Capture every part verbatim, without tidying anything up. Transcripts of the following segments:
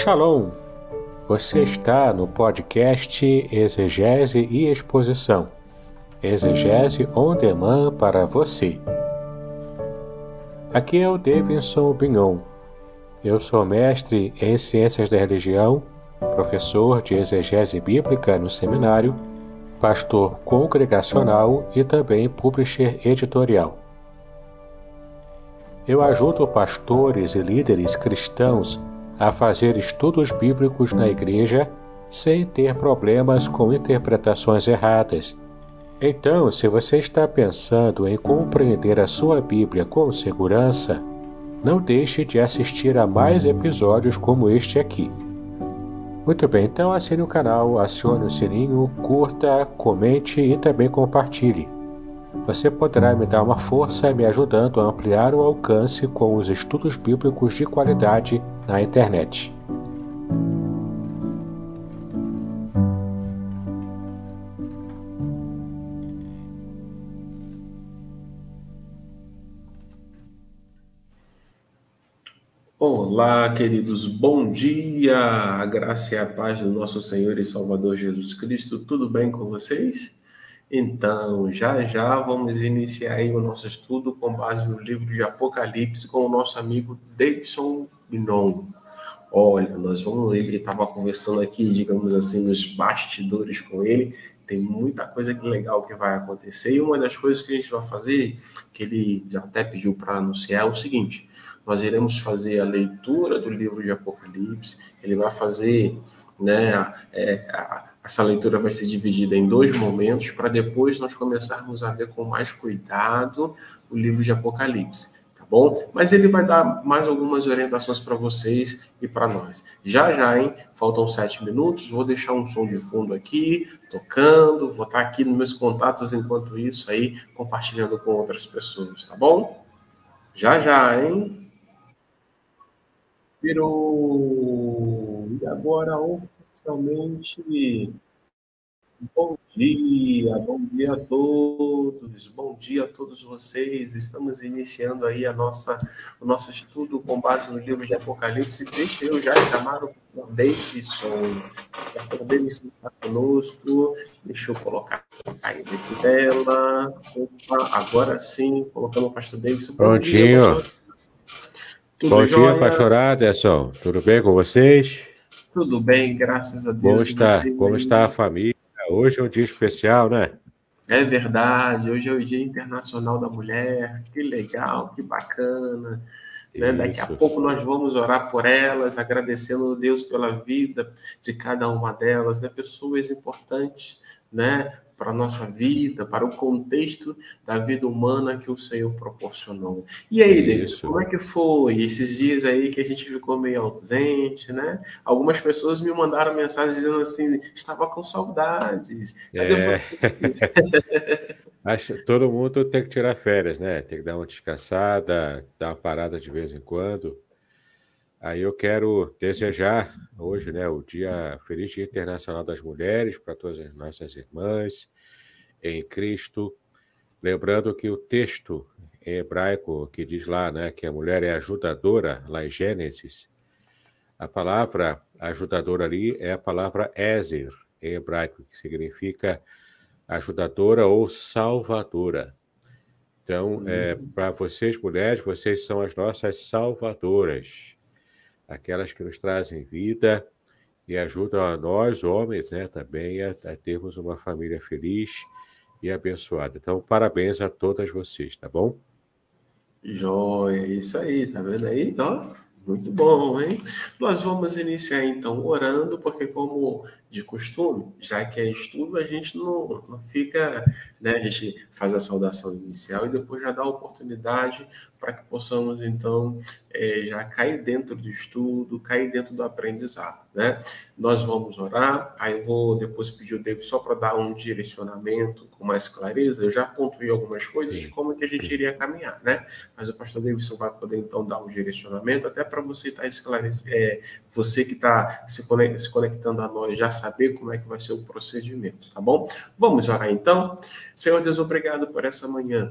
Shalom! Você está no podcast Exegese e Exposição. Exegese on demand para você. Aqui é o Davidson Bignon. Eu sou mestre em Ciências da Religião, professor de Exegese Bíblica no seminário, pastor congregacional e também publisher editorial. Eu ajudo pastores e líderes cristãos a fazer estudos bíblicos na igreja sem ter problemas com interpretações erradas. Então, se você está pensando em compreender a sua Bíblia com segurança, não deixe de assistir a mais episódios como este aqui. Muito bem, então assine o canal, acione o sininho, curta, comente e também compartilhe. Você poderá me dar uma força me ajudando a ampliar o alcance com os estudos bíblicos de qualidade na internet. Olá, queridos, bom dia! A graça e a paz do nosso Senhor e Salvador Jesus Cristo, tudo bem com vocês? Então, já já vamos iniciar aí o nosso estudo com base no livro de Apocalipse com o nosso amigo Davidson Bignon. Olha, nós vamos, ele estava conversando aqui, digamos assim, nos bastidores com ele, tem muita coisa legal que vai acontecer, e uma das coisas que a gente vai fazer, que ele já até pediu para anunciar, é o seguinte: nós iremos fazer a leitura do livro de Apocalipse, ele vai fazer, né, é, a, essa leitura vai ser dividida em dois momentos, para depois nós começarmos a ver com mais cuidado o livro de Apocalipse, tá bom? Mas ele vai dar mais algumas orientações para vocês e para nós. Já já, hein? Faltam sete minutos, vou deixar um som de fundo aqui, tocando, vou estar aqui nos meus contatos enquanto isso aí, compartilhando com outras pessoas, tá bom? Já já, hein? Virou! E agora, oficialmente, bom dia, bom dia a todos, bom dia a todos vocês. Estamos iniciando aí a nossa, o nosso estudo com base no livro de Apocalipse. Deixa eu já chamar o Davidson. O Davidson está conosco. Deixa eu colocar aí dentro dela. Opa, agora sim, colocamos o pastor Davidson. Bom Prontinho. dia, pastor. Tudo Bom jóia? dia, pastor Aderson. Tudo bem com vocês? Tudo bem, graças a Deus. Como está, Vocês como aí? está a família? Hoje é um dia especial, né? É verdade, hoje é o Dia Internacional da Mulher, que legal, que bacana. Né? Daqui a Isso. pouco nós vamos orar por elas, agradecendo a Deus pela vida de cada uma delas, né? Pessoas importantes, né? Para a nossa vida, para o contexto da vida humana que o Senhor proporcionou. E aí, Davidson, Isso. como é que foi esses dias aí que a gente ficou meio ausente, né? Algumas pessoas me mandaram mensagem dizendo assim, estava com saudades. Cadê É. vocês? Acho que todo mundo tem que tirar férias, né? Tem que dar uma descansada, dar uma parada de vez em quando. Aí eu quero desejar hoje, né, o dia Feliz Dia Internacional das Mulheres para todas as nossas irmãs em Cristo. Lembrando que o texto em hebraico que diz lá, né, que a mulher é ajudadora, lá em Gênesis, a palavra ajudadora ali é a palavra Ezer, em hebraico, que significa ajudadora ou salvadora. Então, é, para vocês, mulheres, vocês são as nossas salvadoras, aquelas que nos trazem vida e ajudam a nós, homens, né, também a, a termos uma família feliz e abençoada. Então, parabéns a todas vocês, tá bom? Joia, isso aí, tá vendo aí? Ó, muito bom, hein? Nós vamos iniciar então orando, porque como de costume, já que é estudo, a gente não, não fica, né? A gente faz a saudação inicial e depois já dá a oportunidade para que possamos então é, já cair dentro do estudo, cair dentro do aprendizado, né? Nós vamos orar, aí eu vou depois pedir o David só para dar um direcionamento com mais clareza. Eu já pontuei algumas coisas de Sim. como é que a gente iria caminhar, né? Mas o pastor Davidson vai poder então dar um direcionamento, até para você estar esclarecendo, é, você que está se, conect, se conectando a nós já saber como é que vai ser o procedimento, tá bom? Vamos orar então? Senhor Deus, obrigado por essa manhã.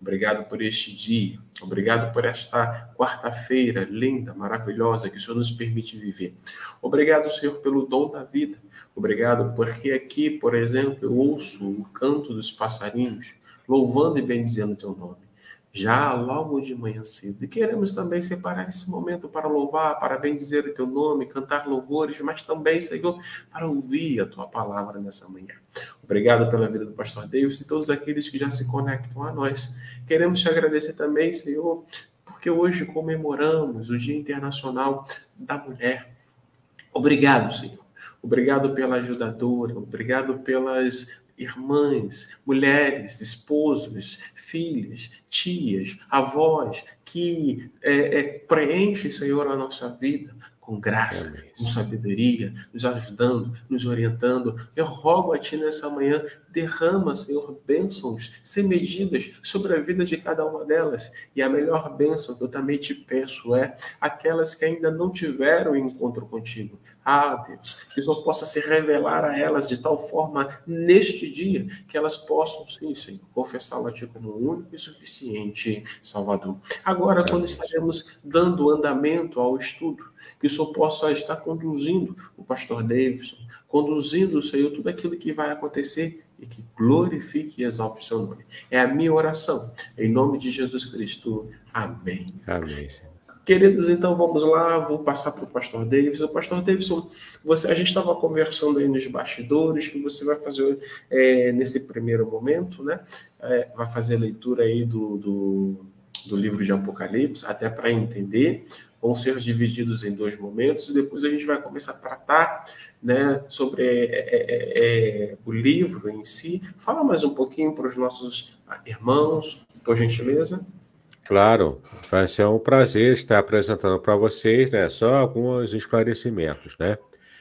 Obrigado por este dia. Obrigado por esta quarta-feira linda, maravilhosa, que o Senhor nos permite viver. Obrigado, Senhor, pelo dom da vida. Obrigado porque aqui, por exemplo, eu ouço o canto dos passarinhos, louvando e bendizendo o teu nome. Já logo de manhã cedo. E queremos também separar esse momento para louvar, para bendizer o teu nome, cantar louvores, mas também, Senhor, para ouvir a tua palavra nessa manhã. Obrigado pela vida do pastor Davis e todos aqueles que já se conectam a nós. Queremos te agradecer também, Senhor, porque hoje comemoramos o Dia Internacional da Mulher. Obrigado, Senhor. Obrigado pela ajudadora, obrigado pelas irmãs, mulheres, esposas, filhas, tias, avós, que é, é, preenchem, Senhor, a nossa vida com graça, é com sabedoria, nos ajudando, nos orientando. Eu rogo a Ti nessa manhã, derrama, Senhor, bênçãos sem medidas sobre a vida de cada uma delas. E a melhor bênção que eu também te peço é aquelas que ainda não tiveram encontro contigo. Ah, Deus, que o Senhor possa se revelar a elas de tal forma neste dia que elas possam, sim, Senhor, confessá-lo a Ti como o único e suficiente Salvador. Agora, quando estaremos dando andamento ao estudo, que o Senhor possa estar conduzindo o pastor Davidson, conduzindo, Senhor, tudo aquilo que vai acontecer e que glorifique e exalte o seu nome. É a minha oração. Em nome de Jesus Cristo. Amém. Amém, Senhor. Queridos, então vamos lá, vou passar para o pastor Davidson. Pastor Davidson, você, a gente estava conversando aí nos bastidores, que você vai fazer é, nesse primeiro momento, né? É, vai fazer a leitura aí do, do, do livro de Apocalipse, até para entender. Vão ser divididos em dois momentos, e depois a gente vai começar a tratar, né, sobre é, é, é, o livro em si. Fala mais um pouquinho para os nossos irmãos, por gentileza. Claro, vai ser um prazer estar apresentando para vocês, né, só alguns esclarecimentos, né?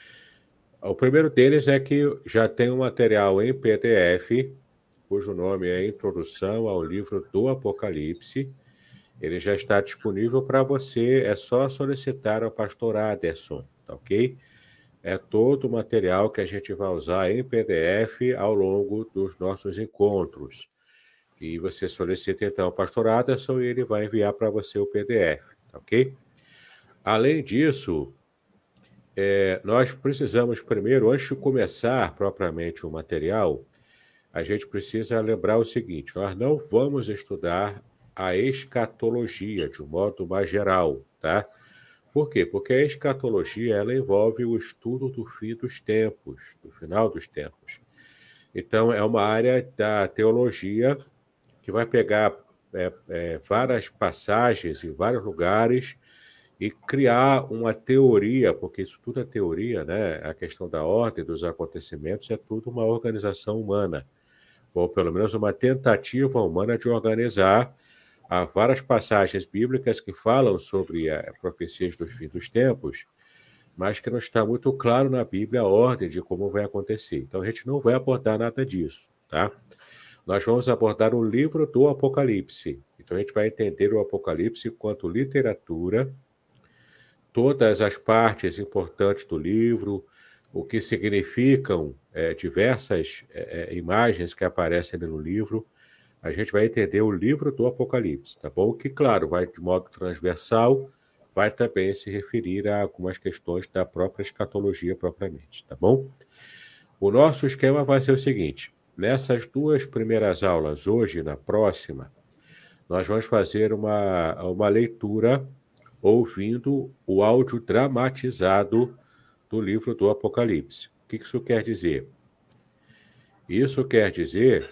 O primeiro deles é que já tem um material em P D F, cujo nome é Introdução ao Livro do Apocalipse. Ele já está disponível para você, é só solicitar ao pastor Aderson, tá ok? É todo o material que a gente vai usar em P D F ao longo dos nossos encontros. E você solicita, então, o pastor Aderson e ele vai enviar para você o P D F, tá ok? Além disso, é, nós precisamos primeiro, antes de começar propriamente o material, a gente precisa lembrar o seguinte: nós não vamos estudar a escatologia de um modo mais geral, tá? Por quê? Porque a escatologia, ela envolve o estudo do fim dos tempos, do final dos tempos. Então, é uma área da teologia que vai pegar é, é, várias passagens em vários lugares e criar uma teoria, porque isso tudo é teoria, né? A questão da ordem dos acontecimentos é tudo uma organização humana, ou pelo menos uma tentativa humana de organizar. Há várias passagens bíblicas que falam sobre a profecias dos fins dos tempos, mas que não está muito claro na Bíblia a ordem de como vai acontecer. Então, a gente não vai abordar nada disso, tá? Nós vamos abordar o livro do Apocalipse. Então, a gente vai entender o Apocalipse enquanto literatura, todas as partes importantes do livro, o que significam é, diversas é, imagens que aparecem no livro. A gente vai entender o livro do Apocalipse, tá bom? Que, claro, vai de modo transversal, vai também se referir a algumas questões da própria escatologia propriamente, tá bom? O nosso esquema vai ser o seguinte: nessas duas primeiras aulas, hoje e na próxima, nós vamos fazer uma, uma leitura ouvindo o áudio dramatizado do livro do Apocalipse. O que isso quer dizer? Isso quer dizer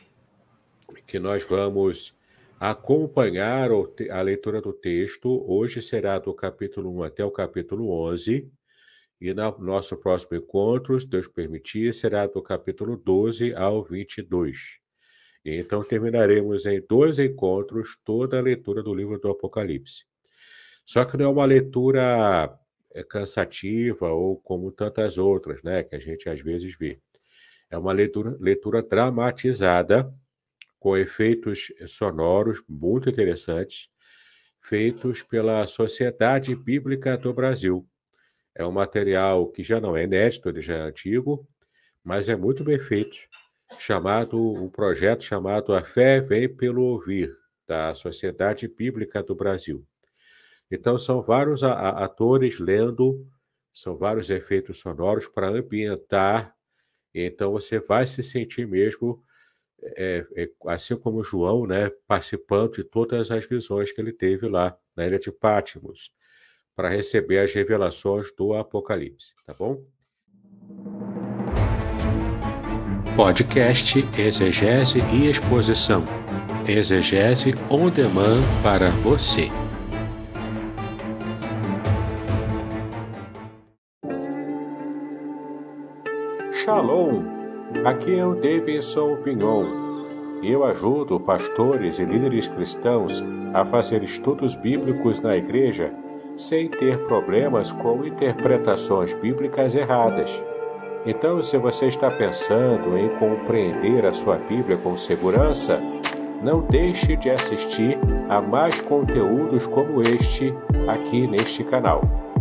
que nós vamos acompanhar a leitura do texto. Hoje será do capítulo um até o capítulo onze, e no nosso próximo encontro, se Deus permitir, será do capítulo doze ao vinte e dois. E então terminaremos em dois encontros toda a leitura do livro do Apocalipse. Só que não é uma leitura cansativa ou como tantas outras, né, que a gente às vezes vê. É uma leitura, leitura dramatizada, com efeitos sonoros muito interessantes, feitos pela Sociedade Bíblica do Brasil. É um material que já não é inédito, ele já é antigo, mas é muito bem feito, chamado, um projeto chamado A Fé Vem Pelo Ouvir, da Sociedade Bíblica do Brasil. Então, são vários a, a, atores lendo, são vários efeitos sonoros para ambientar, então você vai se sentir mesmo, é, é, assim como João, né, participando de todas as visões que ele teve lá na ilha de Patmos, para receber as revelações do Apocalipse, tá bom? Podcast Exegese e Exposição. Exegese on demand para você. Shalom! Aqui é o Davidson Pignon. Eu ajudo pastores e líderes cristãos a fazer estudos bíblicos na igreja sem ter problemas com interpretações bíblicas erradas. Então, se você está pensando em compreender a sua Bíblia com segurança, não deixe de assistir a mais conteúdos como este aqui neste canal.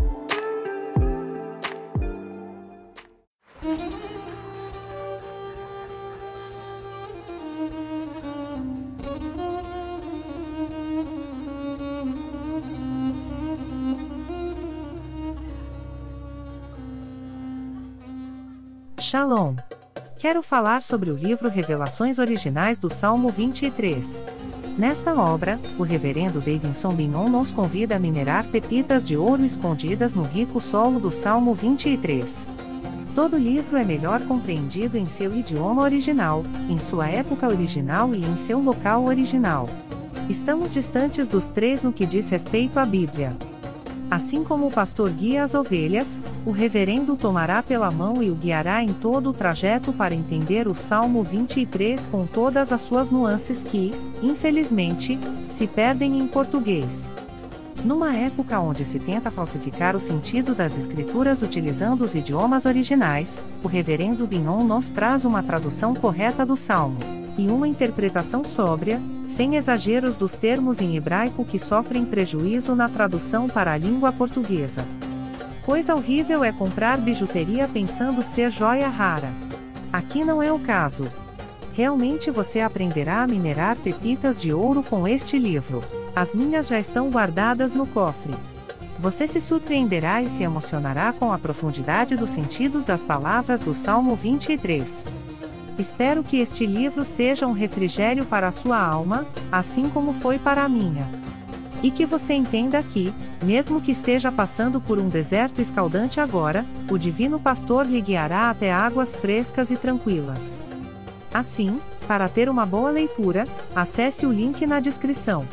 Shalom! Quero falar sobre o livro Revelações Originais do Salmo vinte e três. Nesta obra, o reverendo Davidson Pignon nos convida a minerar pepitas de ouro escondidas no rico solo do Salmo vinte e três. Todo livro é melhor compreendido em seu idioma original, em sua época original e em seu local original. Estamos distantes dos três no que diz respeito à Bíblia. Assim como o pastor guia as ovelhas, o reverendo tomará pela mão e o guiará em todo o trajeto para entender o Salmo vinte e três com todas as suas nuances que, infelizmente, se perdem em português. Numa época onde se tenta falsificar o sentido das escrituras utilizando os idiomas originais, o reverendo Pignon nos traz uma tradução correta do Salmo, e uma interpretação sóbria, sem exageros dos termos em hebraico que sofrem prejuízo na tradução para a língua portuguesa. Coisa horrível é comprar bijuteria pensando ser joia rara. Aqui não é o caso. Realmente você aprenderá a minerar pepitas de ouro com este livro. As minhas já estão guardadas no cofre. Você se surpreenderá e se emocionará com a profundidade dos sentidos das palavras do Salmo vinte e três. Espero que este livro seja um refrigério para a sua alma, assim como foi para a minha. E que você entenda que, mesmo que esteja passando por um deserto escaldante agora, o Divino Pastor lhe guiará até águas frescas e tranquilas. Assim, para ter uma boa leitura, acesse o link na descrição.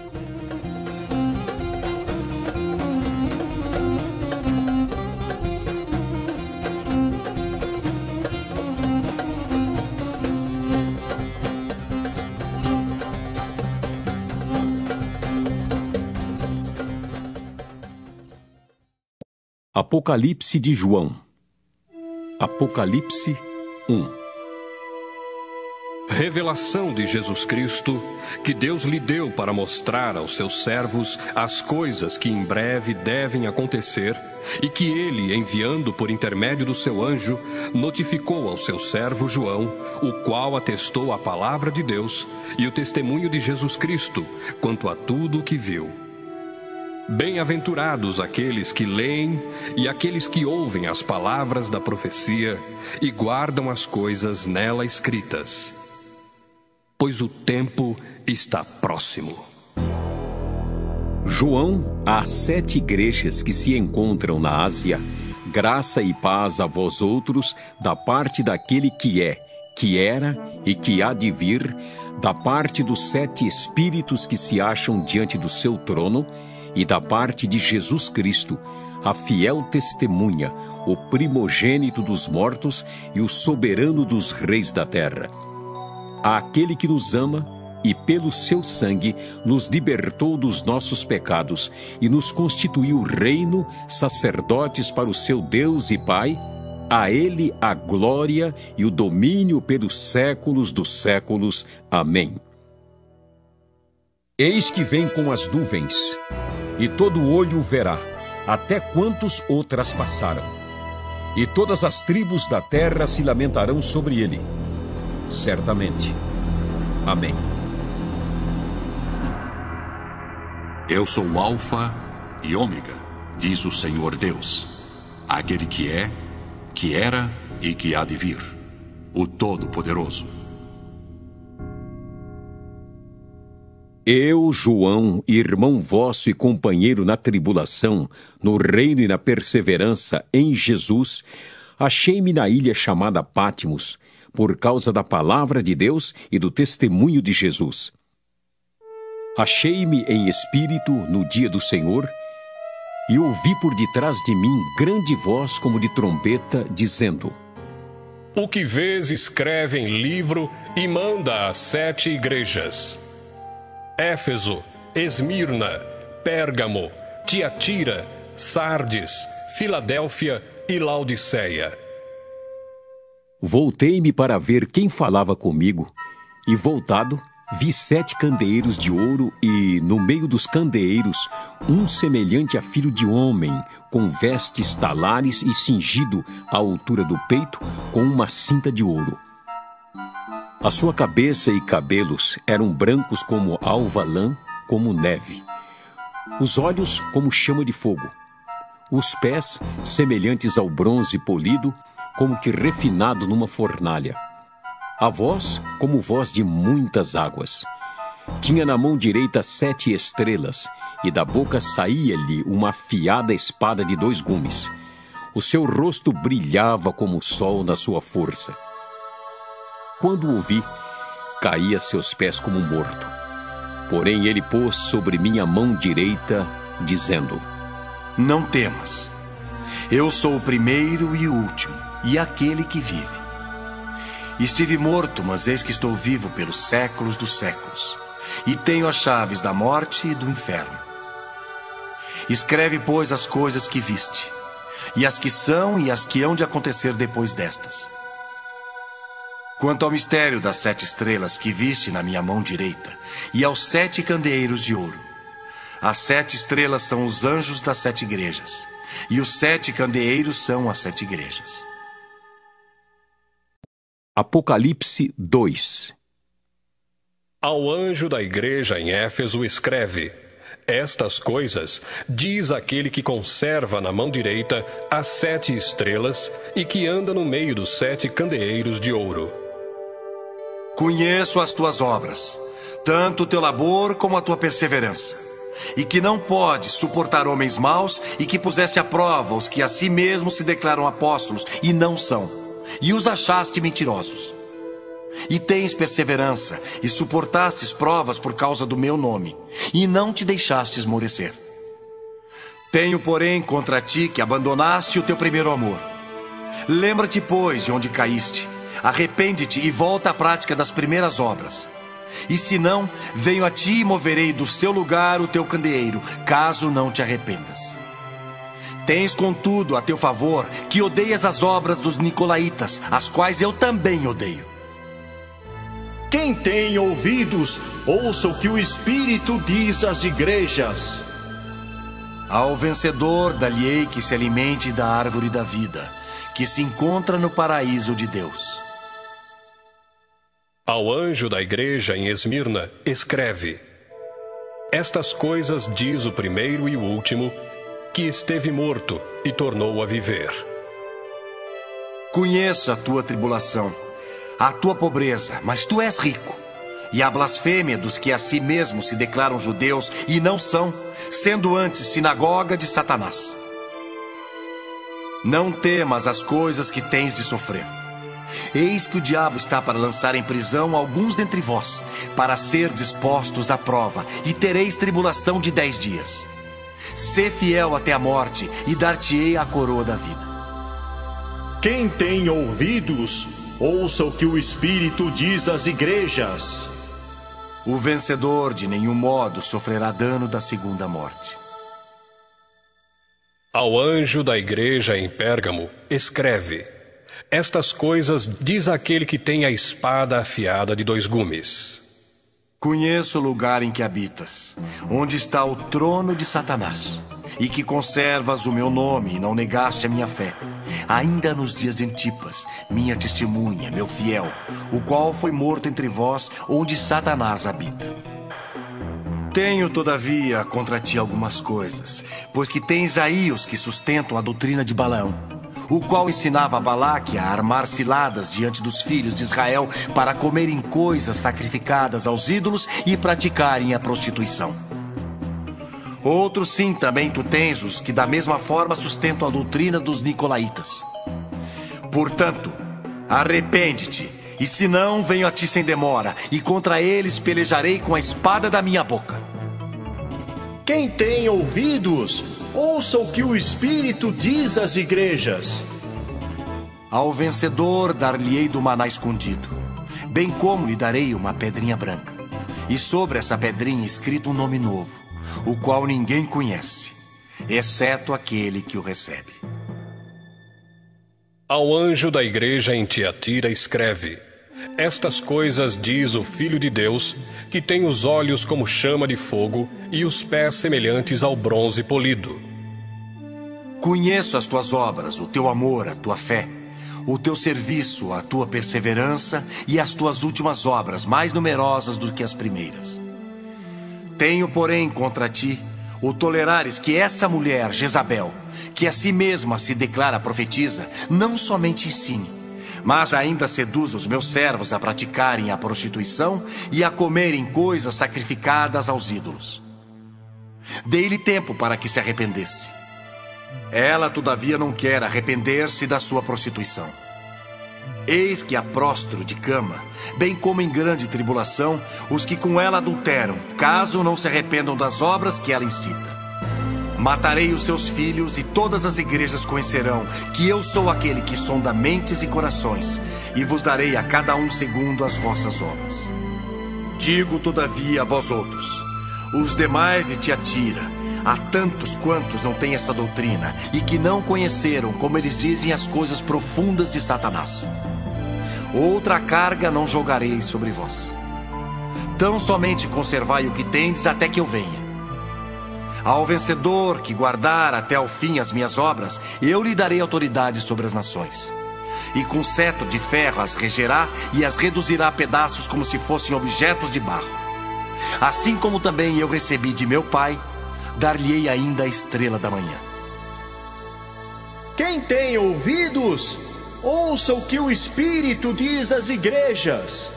Apocalipse de João. Apocalipse um. Revelação de Jesus Cristo, que Deus lhe deu para mostrar aos seus servos as coisas que em breve devem acontecer, e que ele, enviando por intermédio do seu anjo, notificou ao seu servo João, o qual atestou a palavra de Deus e o testemunho de Jesus Cristo, quanto a tudo o que viu. Bem-aventurados aqueles que leem e aqueles que ouvem as palavras da profecia e guardam as coisas nela escritas, pois o tempo está próximo. João, às sete igrejas que se encontram na Ásia, graça e paz a vós outros, da parte daquele que é, que era e que há de vir, da parte dos sete espíritos que se acham diante do seu trono, e da parte de Jesus Cristo, a fiel testemunha, o primogênito dos mortos e o soberano dos reis da terra. Àquele que nos ama e pelo seu sangue nos libertou dos nossos pecados e nos constituiu reino, sacerdotes para o seu Deus e Pai, a ele a glória e o domínio pelos séculos dos séculos. Amém. Eis que vem com as nuvens, e todo olho o verá, até quantos o traspassaram. E todas as tribos da terra se lamentarão sobre ele. Certamente. Amém. Eu sou o Alfa e Ômega, diz o Senhor Deus, aquele que é, que era e que há de vir, o Todo-Poderoso. Eu, João, irmão vosso e companheiro na tribulação, no reino e na perseverança em Jesus, achei-me na ilha chamada Patmos, por causa da palavra de Deus e do testemunho de Jesus. Achei-me em espírito no dia do Senhor, e ouvi por detrás de mim grande voz como de trombeta, dizendo: O que vês, escreve em livro e manda às sete igrejas: Éfeso, Esmirna, Pérgamo, Tiatira, Sardes, Filadélfia e Laodiceia. Voltei-me para ver quem falava comigo, e voltado, vi sete candeeiros de ouro e, no meio dos candeeiros, um semelhante a filho de homem, com vestes talares e cingido à altura do peito com uma cinta de ouro. A sua cabeça e cabelos eram brancos como alva lã, como neve. Os olhos como chama de fogo. Os pés semelhantes ao bronze polido, como que refinado numa fornalha. A voz como voz de muitas águas. Tinha na mão direita sete estrelas, e da boca saía-lhe uma afiada espada de dois gumes. O seu rosto brilhava como o sol na sua força. Quando o vi, caí a seus pés como morto. Porém ele pôs sobre minha mão direita, dizendo: Não temas. Eu sou o primeiro e o último, e aquele que vive. Estive morto, mas eis que estou vivo pelos séculos dos séculos, e tenho as chaves da morte e do inferno. Escreve, pois, as coisas que viste, e as que são e as que hão de acontecer depois destas. Quanto ao mistério das sete estrelas que viste na minha mão direita, e aos sete candeeiros de ouro, as sete estrelas são os anjos das sete igrejas, e os sete candeeiros são as sete igrejas. Apocalipse dois. Ao anjo da igreja em Éfeso escreve: Estas coisas diz aquele que conserva na mão direita as sete estrelas e que anda no meio dos sete candeeiros de ouro. Conheço as tuas obras, tanto o teu labor como a tua perseverança, e que não podes suportar homens maus, e que puseste à prova os que a si mesmos se declaram apóstolos e não são, e os achaste mentirosos. E tens perseverança, e suportastes provas por causa do meu nome, e não te deixaste esmorecer. Tenho, porém, contra ti que abandonaste o teu primeiro amor. Lembra-te, pois, de onde caíste. Arrepende-te e volta à prática das primeiras obras. E se não, venho a ti e moverei do seu lugar o teu candeeiro, caso não te arrependas. Tens, contudo, a teu favor, que odeias as obras dos nicolaítas, as quais eu também odeio. Quem tem ouvidos, ouça o que o Espírito diz às igrejas. Ao vencedor, dar-lhe-ei que se alimente da árvore da vida, que se encontra no paraíso de Deus. Ao anjo da igreja em Esmirna, escreve: Estas coisas diz o primeiro e o último, que esteve morto e tornou a viver. Conheço a tua tribulação, a tua pobreza, mas tu és rico, e a blasfêmia dos que a si mesmos se declaram judeus e não são, sendo antes sinagoga de Satanás. Não temas as coisas que tens de sofrer. Eis que o diabo está para lançar em prisão alguns dentre vós, para ser dispostos à prova, e tereis tribulação de dez dias. Sê fiel até a morte, e dar-te-ei a coroa da vida. Quem tem ouvidos, ouça o que o Espírito diz às igrejas. O vencedor de nenhum modo sofrerá dano da segunda morte. Ao anjo da igreja em Pérgamo, escreve: Estas coisas diz aquele que tem a espada afiada de dois gumes. Conheço o lugar em que habitas, onde está o trono de Satanás, e que conservas o meu nome e não negaste a minha fé, ainda nos dias de Antipas, minha testemunha, meu fiel, o qual foi morto entre vós, onde Satanás habita. Tenho, todavia, contra ti algumas coisas, pois que tens aí os que sustentam a doutrina de Balaão, o qual ensinava a Balaque a armar ciladas diante dos filhos de Israel para comerem coisas sacrificadas aos ídolos e praticarem a prostituição. Outros sim, também tu tens os que da mesma forma sustentam a doutrina dos nicolaítas. Portanto, arrepende-te, e se não, venho a ti sem demora, e contra eles pelejarei com a espada da minha boca. Quem tem ouvidos, ouça o que o Espírito diz às igrejas. Ao vencedor dar-lhe-ei do maná escondido, bem como lhe darei uma pedrinha branca, e sobre essa pedrinha escrito um nome novo, o qual ninguém conhece, exceto aquele que o recebe. Ao anjo da igreja em Tiatira escreve: Estas coisas diz o Filho de Deus, que tem os olhos como chama de fogo e os pés semelhantes ao bronze polido. Conheço as tuas obras, o teu amor, a tua fé, o teu serviço, a tua perseverança e as tuas últimas obras, mais numerosas do que as primeiras. Tenho, porém, contra ti o tolerares que essa mulher, Jezabel, que a si mesma se declara profetisa, não somente ensine, mas ainda seduz os meus servos a praticarem a prostituição e a comerem coisas sacrificadas aos ídolos. Dei-lhe tempo para que se arrependesse. Ela, todavia, não quer arrepender-se da sua prostituição. Eis que a prostro de cama, bem como em grande tribulação, os que com ela adulteram, caso não se arrependam das obras que ela incita. Matarei os seus filhos, e todas as igrejas conhecerão que eu sou aquele que sonda mentes e corações, e vos darei a cada um segundo as vossas obras. Digo, todavia, a vós outros, os demais de Tiatira, há tantos quantos não têm essa doutrina, e que não conheceram, como eles dizem, as coisas profundas de Satanás. Outra carga não jogarei sobre vós. Tão somente conservai o que tendes até que eu venha. Ao vencedor que guardar até ao fim as minhas obras, eu lhe darei autoridade sobre as nações. E com cetro de ferro as regerá e as reduzirá a pedaços como se fossem objetos de barro. Assim como também eu recebi de meu Pai, dar-lhe-ei ainda a estrela da manhã. Quem tem ouvidos, ouça o que o Espírito diz às igrejas.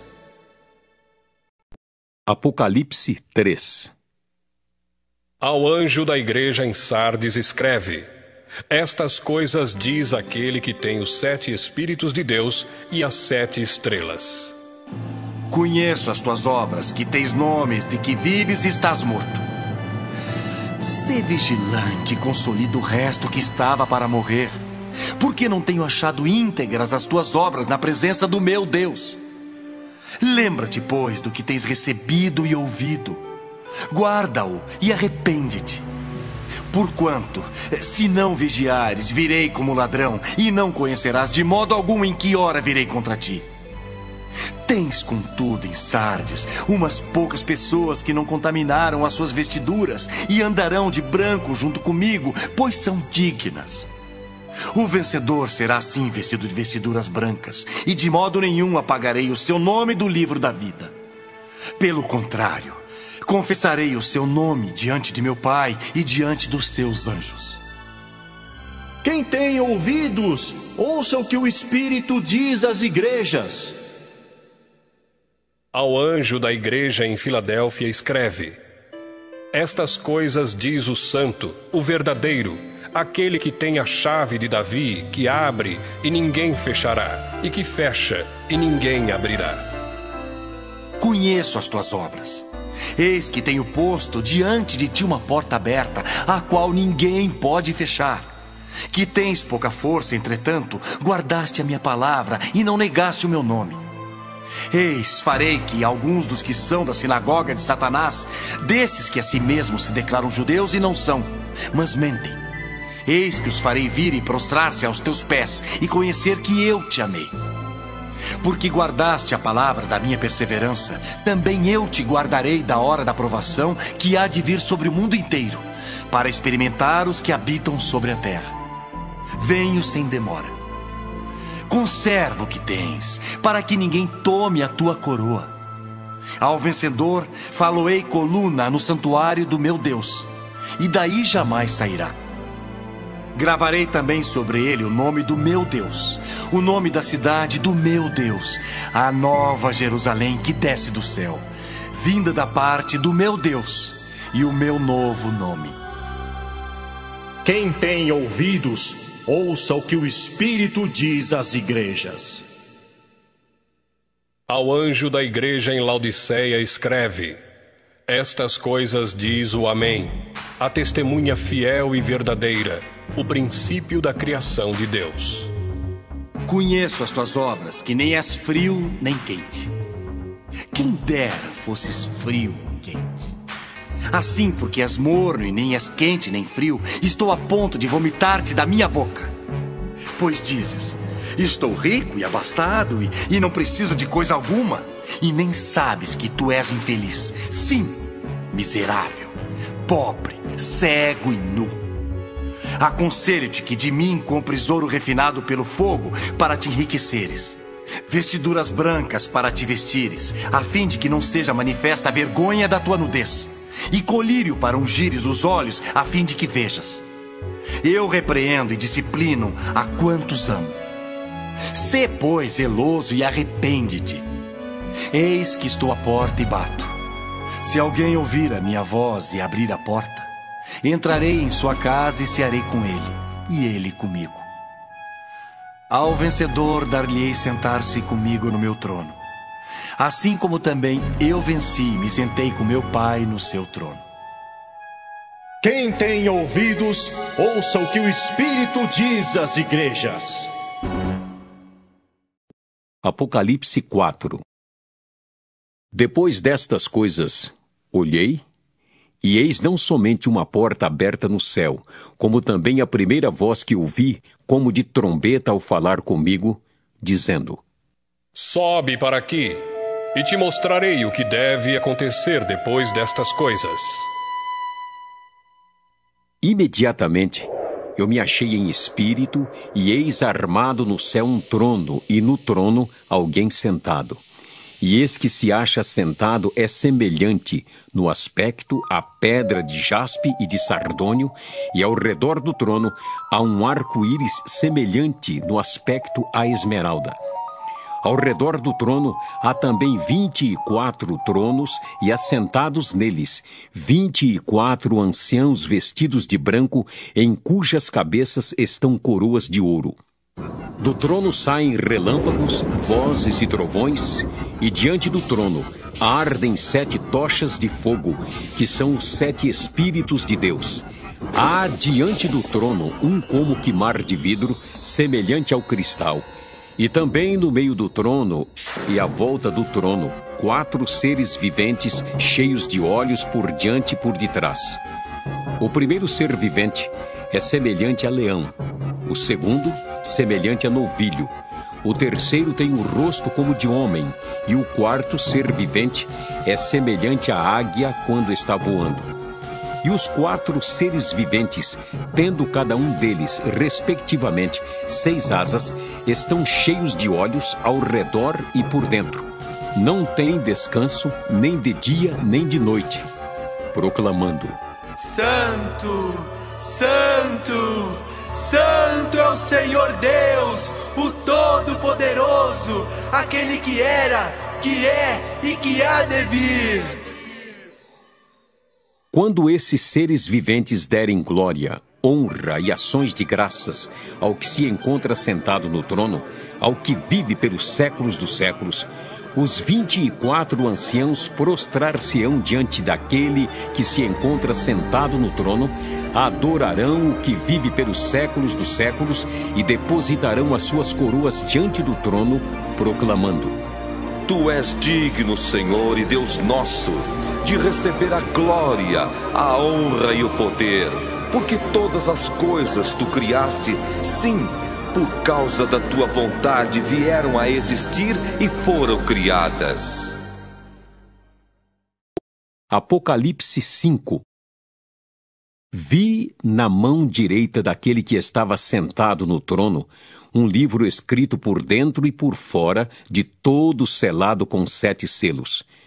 Apocalipse três. Ao anjo da igreja em Sardes escreve: Estas coisas diz aquele que tem os sete Espíritos de Deus e as sete estrelas. Conheço as tuas obras, que tens nomes de que vives e estás morto. Sê vigilante e consolida o resto que estava para morrer, porque não tenho achado íntegras as tuas obras na presença do meu Deus. Lembra-te, pois, do que tens recebido e ouvido. Guarda-o e arrepende-te. Porquanto, se não vigiares, virei como ladrão, e não conhecerás de modo algum em que hora virei contra ti. Tens, contudo, em Sardes, umas poucas pessoas que não contaminaram as suas vestiduras e andarão de branco junto comigo, pois são dignas. O vencedor será assim vestido de vestiduras brancas, e de modo nenhum apagarei o seu nome do livro da vida. Pelo contrário, confessarei o seu nome diante de meu Pai e diante dos seus anjos. Quem tem ouvidos, ouça o que o Espírito diz às igrejas. Ao anjo da igreja em Filadélfia escreve: Estas coisas diz o Santo, o verdadeiro, aquele que tem a chave de Davi, que abre e ninguém fechará, e que fecha e ninguém abrirá. Conheço as tuas obras. Eis que tenho posto diante de ti uma porta aberta, a qual ninguém pode fechar. Que tens pouca força, entretanto, guardaste a minha palavra e não negaste o meu nome. Eis, farei que alguns dos que são da sinagoga de Satanás, desses que a si mesmos se declaram judeus e não são, mas mentem, eis que os farei vir e prostrar-se aos teus pés e conhecer que eu te amei. Porque guardaste a palavra da minha perseverança, também eu te guardarei da hora da provação que há de vir sobre o mundo inteiro, para experimentar os que habitam sobre a terra. Venho sem demora. Conserva o que tens, para que ninguém tome a tua coroa. Ao vencedor, faloei coluna no santuário do meu Deus, e daí jamais sairá. Gravarei também sobre ele o nome do meu Deus, o nome da cidade do meu Deus, a nova Jerusalém que desce do céu, vinda da parte do meu Deus, e o meu novo nome. Quem tem ouvidos, ouça o que o Espírito diz às igrejas. Ao anjo da igreja em Laodiceia escreve: estas coisas diz o Amém, a testemunha fiel e verdadeira, o princípio da criação de Deus. Conheço as tuas obras, que nem és frio nem quente. Quem dera fosses frio ou quente. Assim, porque és morno e nem és quente nem frio, estou a ponto de vomitar-te da minha boca. Pois dizes: estou rico e abastado e, e não preciso de coisa alguma, e nem sabes que tu és infeliz. Sim, miserável, pobre, cego e nu. Aconselho-te que de mim compres ouro refinado pelo fogo para te enriqueceres, vestiduras brancas para te vestires, a fim de que não seja manifesta a vergonha da tua nudez, e colírio para ungires os olhos, a fim de que vejas. Eu repreendo e disciplino a quantos amo. Sê, pois, zeloso e arrepende-te. Eis que estou à porta e bato. Se alguém ouvir a minha voz e abrir a porta, entrarei em sua casa e cearei com ele, e ele comigo. Ao vencedor dar-lhe-ei sentar-se comigo no meu trono, assim como também eu venci e me sentei com meu Pai no seu trono. Quem tem ouvidos, ouça o que o Espírito diz às igrejas. Apocalipse quatro. Depois destas coisas, olhei, e eis não somente uma porta aberta no céu, como também a primeira voz que ouvi, como de trombeta ao falar comigo, dizendo: sobe para aqui, e te mostrarei o que deve acontecer depois destas coisas. Imediatamente, eu me achei em espírito, e eis armado no céu um trono, e no trono alguém sentado. E esse que se acha sentado é semelhante, no aspecto, à pedra de jaspe e de sardônio, e ao redor do trono há um arco-íris semelhante, no aspecto, à esmeralda. Ao redor do trono há também vinte e quatro tronos, e assentados neles, vinte e quatro anciãos vestidos de branco, em cujas cabeças estão coroas de ouro. Do trono saem relâmpagos, vozes e trovões, e diante do trono ardem sete tochas de fogo, que são os sete Espíritos de Deus. Há diante do trono um como que mar de vidro, semelhante ao cristal. E também no meio do trono e à volta do trono, quatro seres viventes cheios de olhos por diante e por detrás. O primeiro ser vivente é semelhante a leão, o segundo, semelhante a novilho, o terceiro tem o rosto como de homem, e o quarto ser vivente é semelhante à águia quando está voando. E os quatro seres viventes, tendo cada um deles, respectivamente, seis asas, estão cheios de olhos ao redor e por dentro. Não têm descanso, nem de dia, nem de noite, proclamando: Santo, Santo, Santo é o Senhor Deus, o Todo-Poderoso, aquele que era, que é e que há de vir. Quando esses seres viventes derem glória, honra e ações de graças ao que se encontra sentado no trono, ao que vive pelos séculos dos séculos, os vinte e quatro anciãos prostrar-se-ão diante daquele que se encontra sentado no trono, adorarão o que vive pelos séculos dos séculos e depositarão as suas coroas diante do trono, proclamando: Tu és digno, Senhor e Deus nosso, de receber a glória, a honra e o poder, porque todas as coisas tu criaste, sim, por causa da tua vontade vieram a existir e foram criadas. Apocalipse cinco. Vi na mão direita daquele que estava sentado no trono um livro escrito por dentro e por fora, de todo selado com sete selos.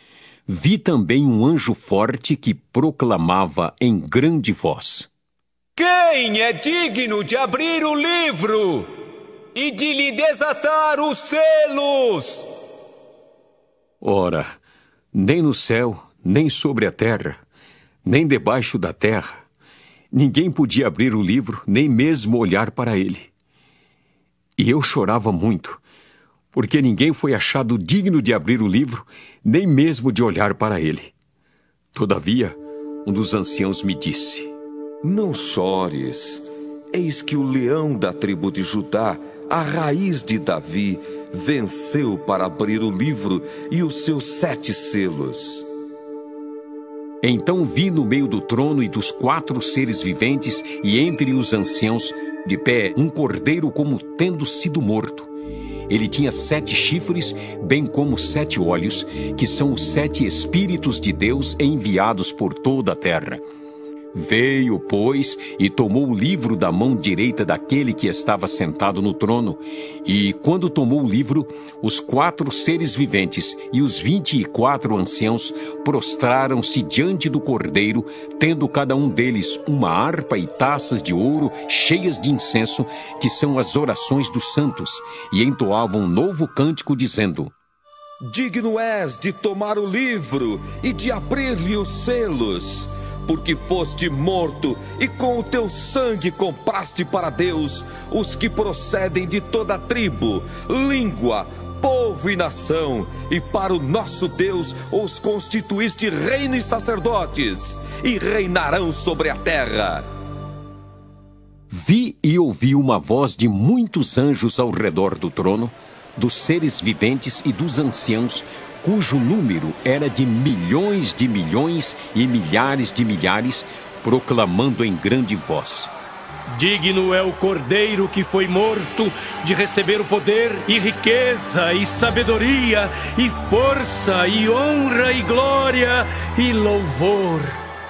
vi também um anjo forte que proclamava em grande voz: Quem é digno de abrir o livro e de lhe desatar os selos? Ora, nem no céu, nem sobre a terra, nem debaixo da terra, ninguém podia abrir o livro, nem mesmo olhar para ele. E eu chorava muito, porque ninguém foi achado digno de abrir o livro, nem mesmo de olhar para ele. Todavia, um dos anciãos me disse: Não chores, eis que o leão da tribo de Judá, a raiz de Davi, venceu para abrir o livro e os seus sete selos. Então vi no meio do trono e dos quatro seres viventes e entre os anciãos, de pé, um cordeiro como tendo sido morto. Ele tinha sete chifres, bem como sete olhos, que são os sete Espíritos de Deus enviados por toda a terra. Veio, pois, e tomou o livro da mão direita daquele que estava sentado no trono. E, quando tomou o livro, os quatro seres viventes e os vinte e quatro anciãos prostraram-se diante do cordeiro, tendo cada um deles uma harpa e taças de ouro cheias de incenso, que são as orações dos santos, e entoavam um novo cântico, dizendo: Digno és de tomar o livro e de abrir-lhe os selos, porque foste morto e com o teu sangue compraste para Deus os que procedem de toda tribo, língua, povo e nação, e para o nosso Deus os constituíste reino e sacerdotes, e reinarão sobre a terra. Vi e ouvi uma voz de muitos anjos ao redor do trono, dos seres viventes e dos anciãos, cujo número era de milhões de milhões e milhares de milhares, proclamando em grande voz: Digno é o cordeiro que foi morto de receber o poder e riqueza e sabedoria e força e honra e glória e louvor.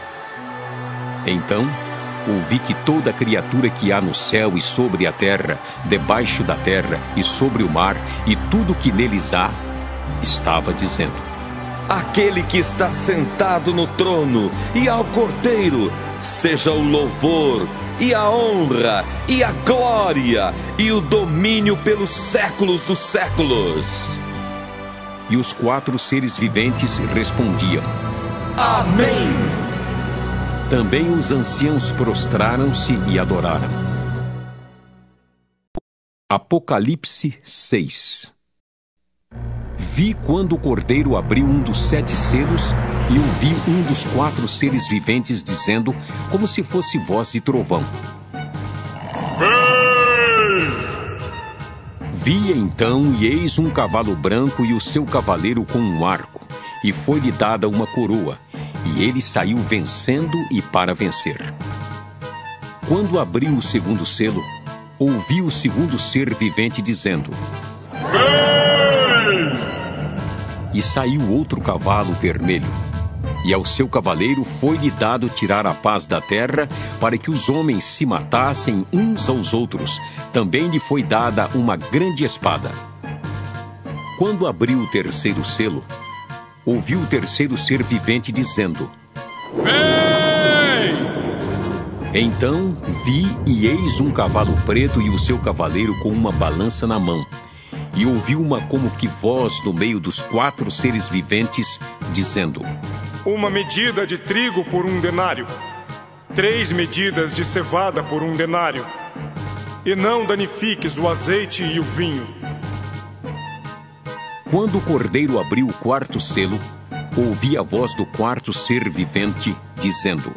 Então ouvi que toda criatura que há no céu e sobre a terra, debaixo da terra e sobre o mar, e tudo que neles há, estava dizendo: Aquele que está sentado no trono e ao cordeiro, seja o louvor e a honra e a glória e o domínio pelos séculos dos séculos. E os quatro seres viventes respondiam: Amém! Também os anciãos prostraram-se e adoraram. Apocalipse seis. Vi quando o cordeiro abriu um dos sete selos e ouvi um dos quatro seres viventes dizendo, como se fosse voz de trovão: Vi então, e eis um cavalo branco e o seu cavaleiro com um arco, e foi-lhe dada uma coroa, e ele saiu vencendo e para vencer. Quando abriu o segundo selo, ouvi o segundo ser vivente dizendo: E saiu outro cavalo vermelho, e ao seu cavaleiro foi-lhe dado tirar a paz da terra, para que os homens se matassem uns aos outros. Também lhe foi dada uma grande espada. Quando abriu o terceiro selo, ouvi o terceiro ser vivente dizendo: Vem! Então vi e eis um cavalo preto e o seu cavaleiro com uma balança na mão. E ouvi uma como que voz no meio dos quatro seres viventes, dizendo: Uma medida de trigo por um denário, três medidas de cevada por um denário, e não danifiques o azeite e o vinho. Quando o cordeiro abriu o quarto selo, ouvi a voz do quarto ser vivente, dizendo: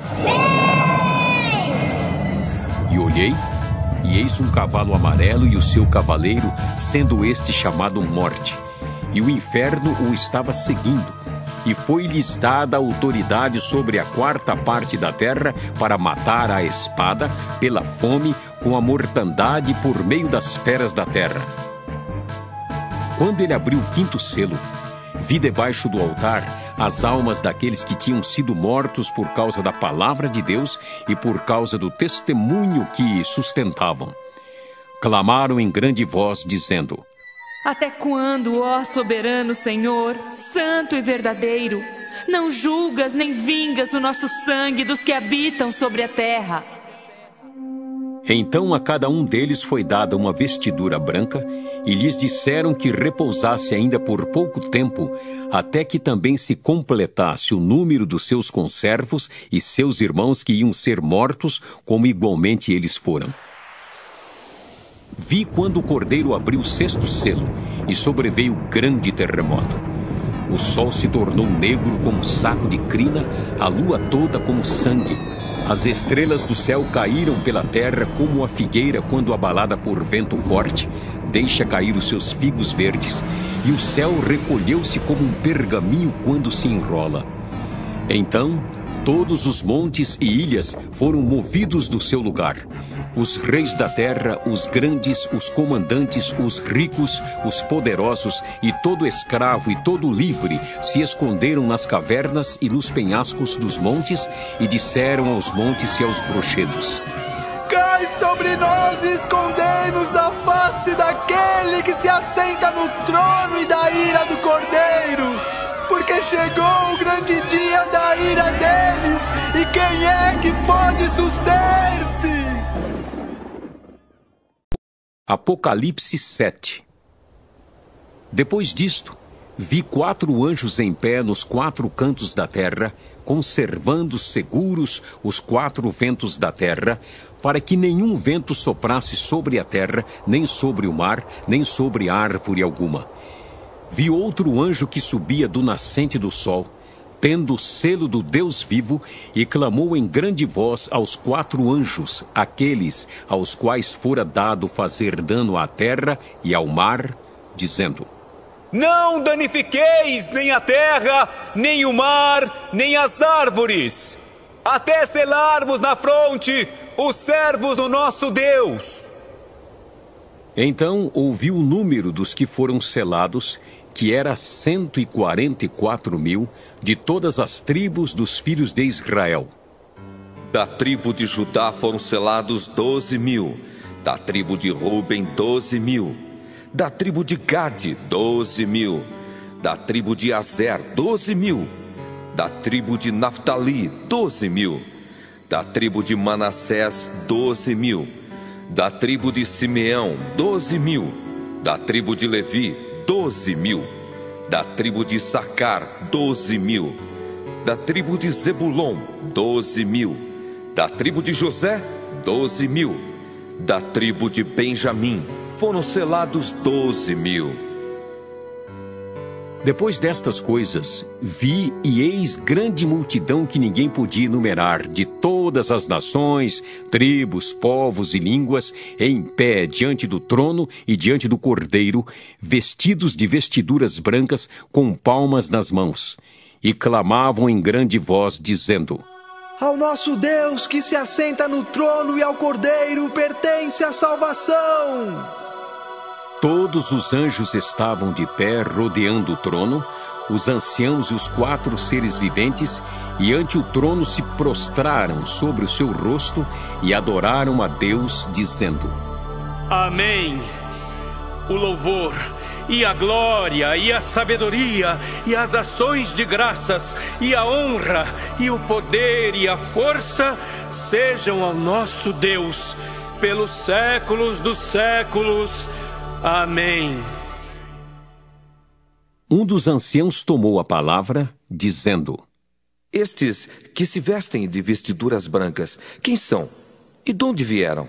E olhei, e eis um cavalo amarelo e o seu cavaleiro, sendo este chamado Morte. E o inferno o estava seguindo, e foi-lhes dada autoridade sobre a quarta parte da terra para matar a espada, pela fome, com a mortandade por meio das feras da terra. Quando ele abriu o quinto selo, vi debaixo do altar as almas daqueles que tinham sido mortos por causa da palavra de Deus e por causa do testemunho que sustentavam. Clamaram em grande voz, dizendo: Até quando, ó soberano Senhor, santo e verdadeiro, não julgas nem vingas o nosso sangue dos que habitam sobre a terra? Então a cada um deles foi dada uma vestidura branca, e lhes disseram que repousasse ainda por pouco tempo, até que também se completasse o número dos seus conservos e seus irmãos que iam ser mortos, como igualmente eles foram. Vi quando o cordeiro abriu o sexto selo, e sobreveio grande terremoto. O sol se tornou negro como saco de crina, a lua toda como sangue. As estrelas do céu caíram pela terra como a figueira quando abalada por vento forte deixa cair os seus figos verdes, e o céu recolheu-se como um pergaminho quando se enrola. Então, todos os montes e ilhas foram movidos do seu lugar. Os reis da terra, os grandes, os comandantes, os ricos, os poderosos e todo escravo e todo livre se esconderam nas cavernas e nos penhascos dos montes e disseram aos montes e aos rochedos: Cai sobre nós e escondei-nos da face daquele que se assenta no trono e da ira do Cordeiro, porque chegou o grande dia da ira deles, e quem é que pode suster-se? Apocalipse sete. Depois disto, vi quatro anjos em pé nos quatro cantos da terra, conservando seguros os quatro ventos da terra, para que nenhum vento soprasse sobre a terra, nem sobre o mar, nem sobre árvore alguma. Vi outro anjo que subia do nascente do sol, tendo o selo do Deus vivo, e clamou em grande voz aos quatro anjos, aqueles aos quais fora dado fazer dano à terra e ao mar, dizendo: Não danifiqueis nem a terra, nem o mar, nem as árvores, até selarmos na fronte os servos do nosso Deus. Então ouvi o número dos que foram selados, que era cento e quarenta e quatro mil, de todas as tribos dos filhos de Israel. Da tribo de Judá foram selados doze mil, da tribo de Ruben doze mil, da tribo de Gade doze mil, da tribo de Azer doze mil, da tribo de Naftali doze mil, da tribo de Manassés doze mil, da tribo de Simeão doze mil, da tribo de Levi doze mil, da tribo de Issacar doze mil, da tribo de Zebulon doze mil, da tribo de José doze mil, da tribo de Benjamim foram selados doze mil. Depois destas coisas, vi e eis grande multidão que ninguém podia enumerar, de todas as nações, tribos, povos e línguas, em pé diante do trono e diante do Cordeiro, vestidos de vestiduras brancas, com palmas nas mãos, e clamavam em grande voz, dizendo: Ao nosso Deus que se assenta no trono e ao Cordeiro pertence a salvação. Todos os anjos estavam de pé rodeando o trono, os anciãos e os quatro seres viventes, e ante o trono se prostraram sobre o seu rosto e adoraram a Deus, dizendo: Amém. O louvor, e a glória, e a sabedoria, e as ações de graças, e a honra, e o poder, e a força, sejam ao nosso Deus, pelos séculos dos séculos. Amém. Um dos anciãos tomou a palavra, dizendo: Estes que se vestem de vestiduras brancas, quem são? E de onde vieram?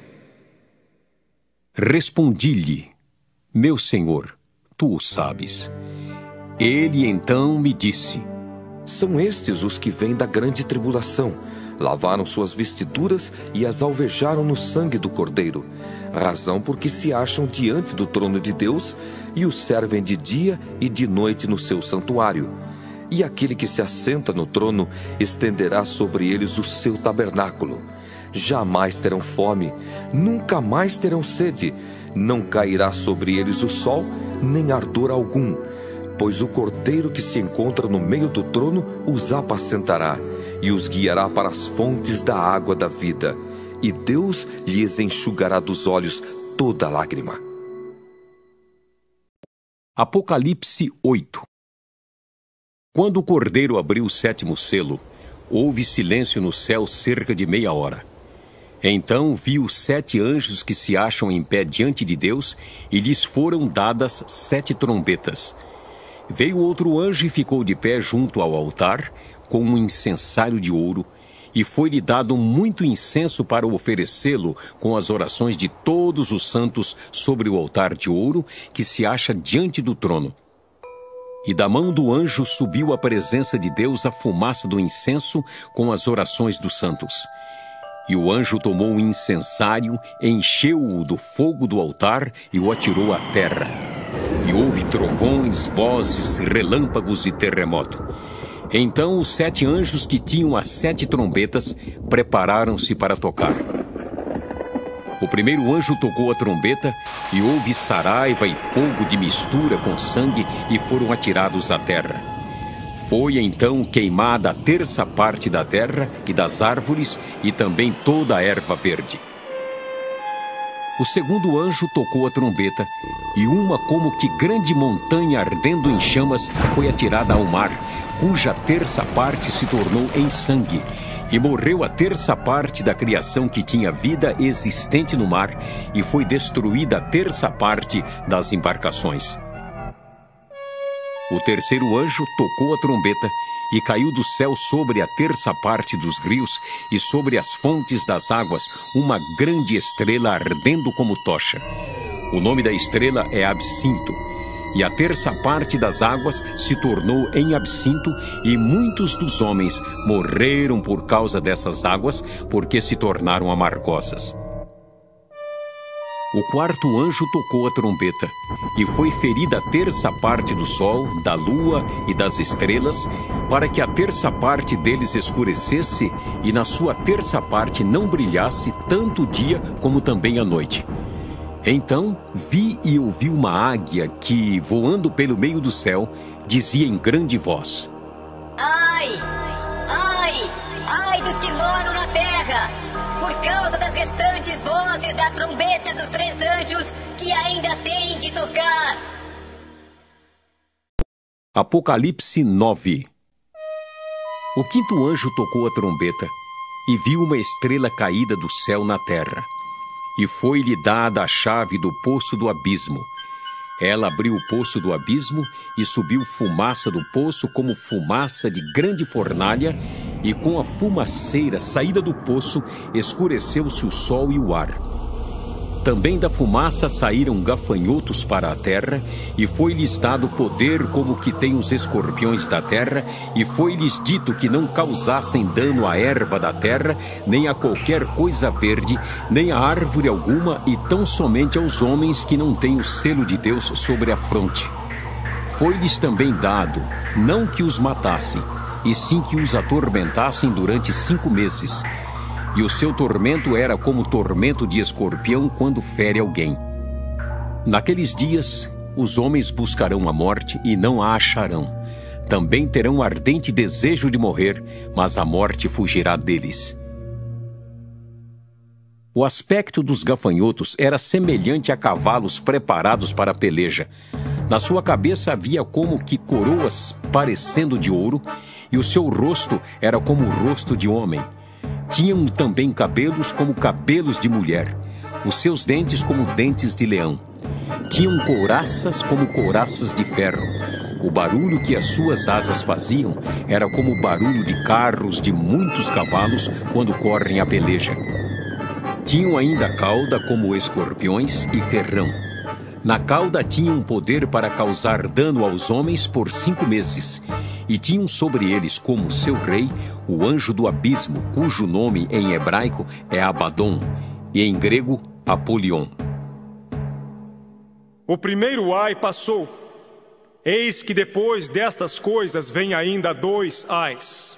Respondi-lhe: Meu senhor, tu o sabes. Ele então me disse: São estes os que vêm da grande tribulação. Lavaram suas vestiduras e as alvejaram no sangue do Cordeiro, razão porque se acham diante do trono de Deus e o servem de dia e de noite no seu santuário. E aquele que se assenta no trono estenderá sobre eles o seu tabernáculo. Jamais terão fome, nunca mais terão sede, não cairá sobre eles o sol, nem ardor algum, pois o Cordeiro que se encontra no meio do trono os apacentará e os guiará para as fontes da água da vida, e Deus lhes enxugará dos olhos toda lágrima. Apocalipse oito. Quando o Cordeiro abriu o sétimo selo, houve silêncio no céu cerca de meia hora. Então vi os sete anjos que se acham em pé diante de Deus, e lhes foram dadas sete trombetas. Veio outro anjo e ficou de pé junto ao altar, com um incensário de ouro, e foi-lhe dado muito incenso para oferecê-lo com as orações de todos os santos sobre o altar de ouro que se acha diante do trono. E da mão do anjo subiu à presença de Deus a fumaça do incenso com as orações dos santos. E o anjo tomou o incensário, encheu-o do fogo do altar e o atirou à terra. E houve trovões, vozes, relâmpagos e terremoto. Então os sete anjos que tinham as sete trombetas prepararam-se para tocar. O primeiro anjo tocou a trombeta e houve saraiva e fogo de mistura com sangue e foram atirados à terra. Foi então queimada a terça parte da terra e das árvores e também toda a erva verde. O segundo anjo tocou a trombeta e uma como que grande montanha ardendo em chamas foi atirada ao mar, cuja terça parte se tornou em sangue, e morreu a terça parte da criação que tinha vida existente no mar, e foi destruída a terça parte das embarcações. O terceiro anjo tocou a trombeta, e caiu do céu sobre a terça parte dos rios e sobre as fontes das águas uma grande estrela ardendo como tocha. O nome da estrela é Absinto. E a terça parte das águas se tornou em absinto, e muitos dos homens morreram por causa dessas águas, porque se tornaram amargosas. O quarto anjo tocou a trombeta, e foi ferida a terça parte do sol, da lua e das estrelas, para que a terça parte deles escurecesse, e na sua terça parte não brilhasse tanto o dia como também a noite. Então vi e ouvi uma águia que, voando pelo meio do céu, dizia em grande voz: Ai, ai, ai dos que moram na terra, por causa das restantes vozes da trombeta dos três anjos que ainda têm de tocar. Apocalipse nove. O quinto anjo tocou a trombeta e viu uma estrela caída do céu na terra. E foi-lhe dada a chave do poço do abismo. Ela abriu o poço do abismo e subiu fumaça do poço como fumaça de grande fornalha, e com a fumaceira saída do poço escureceu-se o sol e o ar. Também da fumaça saíram gafanhotos para a terra, e foi-lhes dado poder como que tem os escorpiões da terra, e foi-lhes dito que não causassem dano à erva da terra, nem a qualquer coisa verde, nem a árvore alguma, e tão somente aos homens que não têm o selo de Deus sobre a fronte. Foi-lhes também dado, não que os matassem, e sim que os atormentassem durante cinco meses. E o seu tormento era como o tormento de escorpião quando fere alguém. Naqueles dias, os homens buscarão a morte e não a acharão. Também terão ardente desejo de morrer, mas a morte fugirá deles. O aspecto dos gafanhotos era semelhante a cavalos preparados para a peleja. Na sua cabeça havia como que coroas parecendo de ouro, e o seu rosto era como o rosto de homem. Tinham também cabelos como cabelos de mulher, os seus dentes como dentes de leão. Tinham couraças como couraças de ferro. O barulho que as suas asas faziam era como o barulho de carros de muitos cavalos quando correm a peleja. Tinham ainda cauda como escorpiões e ferrão. Na cauda tinham poder para causar dano aos homens por cinco meses. E tinham sobre eles como seu rei o anjo do abismo, cujo nome em hebraico é Abaddon, e em grego Apolion. O primeiro ai passou. Eis que depois destas coisas vem ainda dois ais.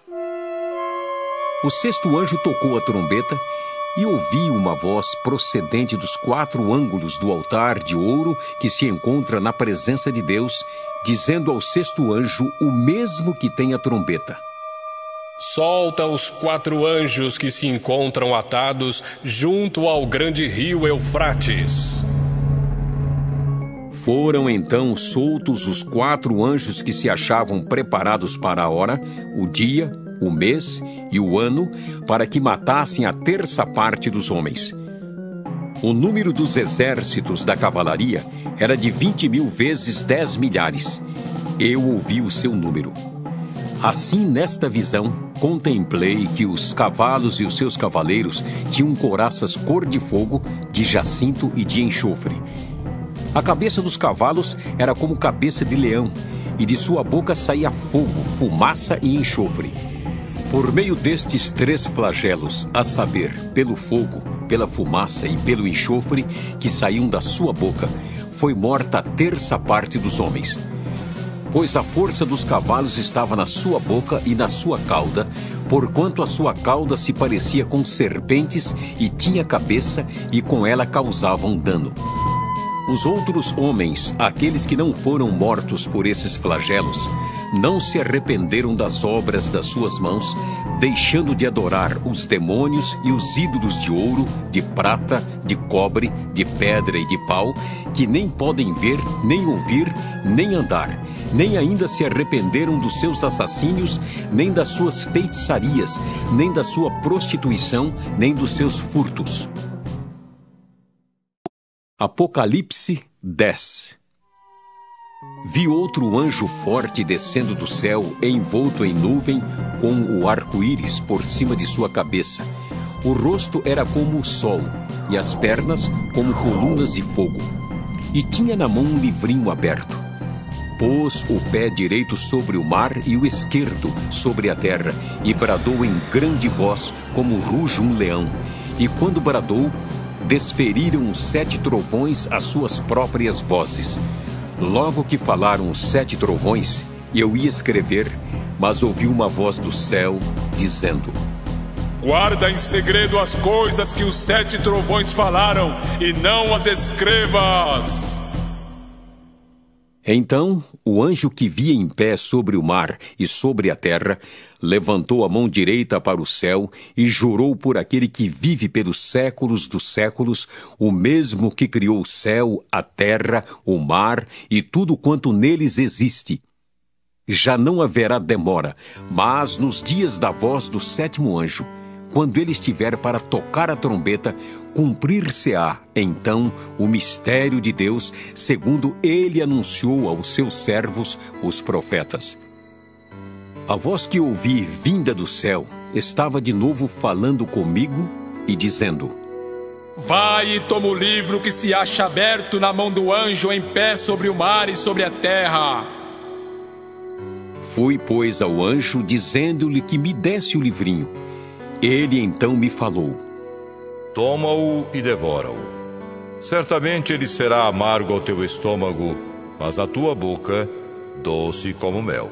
O sexto anjo tocou a trombeta, e ouvi uma voz procedente dos quatro ângulos do altar de ouro que se encontra na presença de Deus, dizendo ao sexto anjo o mesmo que tem a trombeta: Solta os quatro anjos que se encontram atados junto ao grande rio Eufrates. Foram então soltos os quatro anjos que se achavam preparados para a hora, o dia, o mês e o ano, para que matassem a terça parte dos homens. O número dos exércitos da cavalaria era de vinte mil vezes dez milhares. Eu ouvi o seu número. Assim, nesta visão, contemplei que os cavalos e os seus cavaleiros tinham couraças cor de fogo, de jacinto e de enxofre. A cabeça dos cavalos era como cabeça de leão, e de sua boca saía fogo, fumaça e enxofre. Por meio destes três flagelos, a saber, pelo fogo, pela fumaça e pelo enxofre que saíam da sua boca, foi morta a terça parte dos homens. Pois a força dos cavalos estava na sua boca e na sua cauda, porquanto a sua cauda se parecia com serpentes e tinha cabeça, e com ela causavam dano. Os outros homens, aqueles que não foram mortos por esses flagelos, não se arrependeram das obras das suas mãos, deixando de adorar os demônios e os ídolos de ouro, de prata, de cobre, de pedra e de pau, que nem podem ver, nem ouvir, nem andar, nem ainda se arrependeram dos seus assassínios, nem das suas feitiçarias, nem da sua prostituição, nem dos seus furtos. Apocalipse dez. Vi outro anjo forte descendo do céu, envolto em nuvem, com o arco-íris por cima de sua cabeça. O rosto era como o sol, e as pernas como colunas de fogo. E tinha na mão um livrinho aberto. Pôs o pé direito sobre o mar e o esquerdo sobre a terra, e bradou em grande voz, como ruge um leão. E quando bradou, desferiram os sete trovões as suas próprias vozes. Logo que falaram os sete trovões, eu ia escrever, mas ouvi uma voz do céu, dizendo: Guarda em segredo as coisas que os sete trovões falaram, e não as escrevas. Então, o anjo que via em pé sobre o mar e sobre a terra, levantou a mão direita para o céu e jurou por aquele que vive pelos séculos dos séculos, o mesmo que criou o céu, a terra, o mar e tudo quanto neles existe. Já não haverá demora, mas nos dias da voz do sétimo anjo, quando ele estiver para tocar a trombeta, cumprir-se-á, então, o mistério de Deus, segundo ele anunciou aos seus servos, os profetas. A voz que ouvi vinda do céu estava de novo falando comigo e dizendo: Vai e toma o livro que se acha aberto na mão do anjo em pé sobre o mar e sobre a terra. Fui, pois, ao anjo, dizendo-lhe que me desse o livrinho. Ele então me falou: Toma-o e devora-o. Certamente ele será amargo ao teu estômago, mas à tua boca, doce como mel.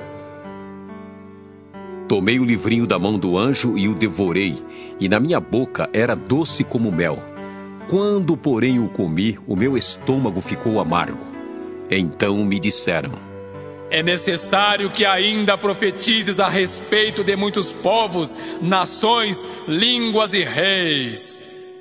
Tomei o livrinho da mão do anjo e o devorei, e na minha boca era doce como mel. Quando, porém, o comi, o meu estômago ficou amargo. Então me disseram: É necessário que ainda profetizes a respeito de muitos povos, nações, línguas e reis.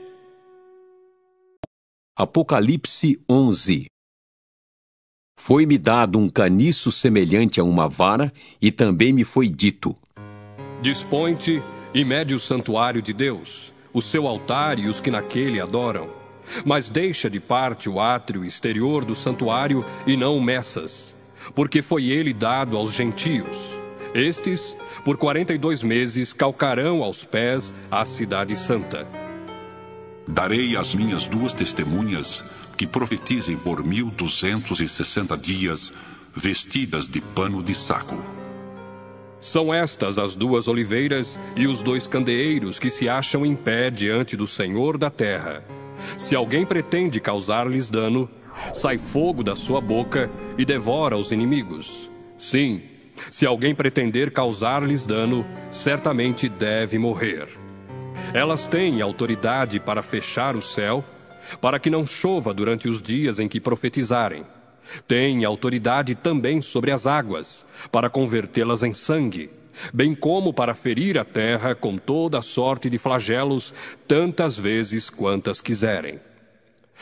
Apocalipse onze. Foi-me dado um caniço semelhante a uma vara, e também me foi dito: Dispõe-te e mede o santuário de Deus, o seu altar e os que naquele adoram. Mas deixa de parte o átrio exterior do santuário e não o meças, porque foi ele dado aos gentios. Estes, por quarenta e dois meses, calcarão aos pés a cidade santa. Darei às minhas duas testemunhas que profetizem por mil duzentos e sessenta dias, vestidas de pano de saco. São estas as duas oliveiras e os dois candeeiros que se acham em pé diante do Senhor da terra. Se alguém pretende causar-lhes dano, sai fogo da sua boca e devora os inimigos. Sim, se alguém pretender causar-lhes dano, certamente deve morrer. Elas têm autoridade para fechar o céu, para que não chova durante os dias em que profetizarem. Têm autoridade também sobre as águas, para convertê-las em sangue, bem como para ferir a terra com toda sorte de flagelos, tantas vezes quantas quiserem.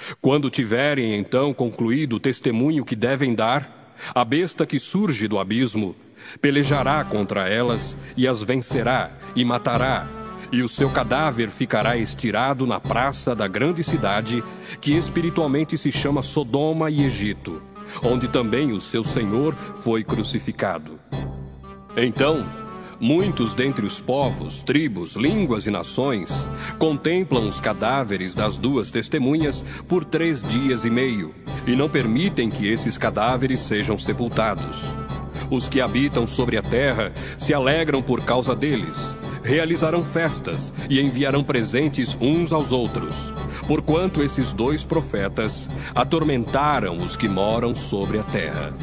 Quando tiverem então concluído o testemunho que devem dar, a besta que surge do abismo pelejará contra elas e as vencerá e matará, e o seu cadáver ficará estirado na praça da grande cidade, que espiritualmente se chama Sodoma e Egito, onde também o seu Senhor foi crucificado. Então, muitos dentre os povos, tribos, línguas e nações contemplam os cadáveres das duas testemunhas por três dias e meio, e não permitem que esses cadáveres sejam sepultados. Os que habitam sobre a terra se alegram por causa deles, realizarão festas e enviarão presentes uns aos outros, porquanto esses dois profetas atormentaram os que moram sobre a terra.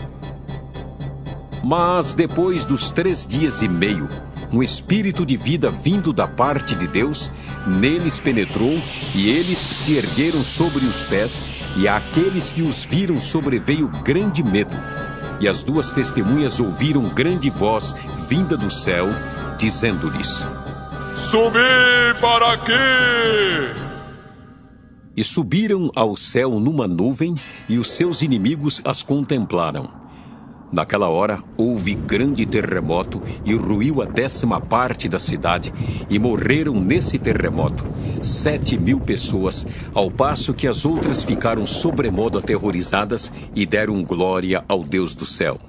Mas depois dos três dias e meio, um espírito de vida vindo da parte de Deus neles penetrou, e eles se ergueram sobre os pés, e àqueles que os viram sobreveio grande medo. E as duas testemunhas ouviram grande voz vinda do céu, dizendo-lhes: Subi para aqui! E subiram ao céu numa nuvem, e os seus inimigos as contemplaram. Naquela hora houve grande terremoto, e ruiu a décima parte da cidade, e morreram nesse terremoto sete mil pessoas, ao passo que as outras ficaram sobremodo aterrorizadas e deram glória ao Deus do céu.